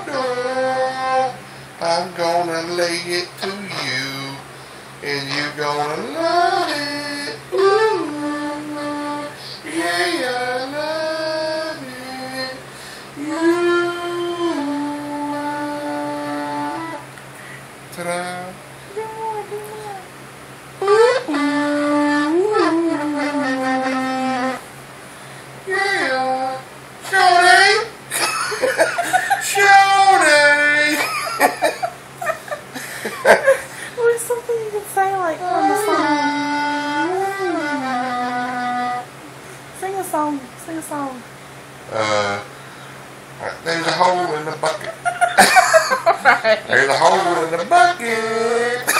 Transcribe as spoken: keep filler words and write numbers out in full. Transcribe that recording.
door. I'm gonna lay it to you, and you're gonna love it. Ooh, yeah, I love it. You. Ta-da. Yeah. Shorty. Shorty. Or something you can say like on the song. Sing a song. Sing a song. Uh, there's a hole in the bucket. Right. There's a hole in the bucket.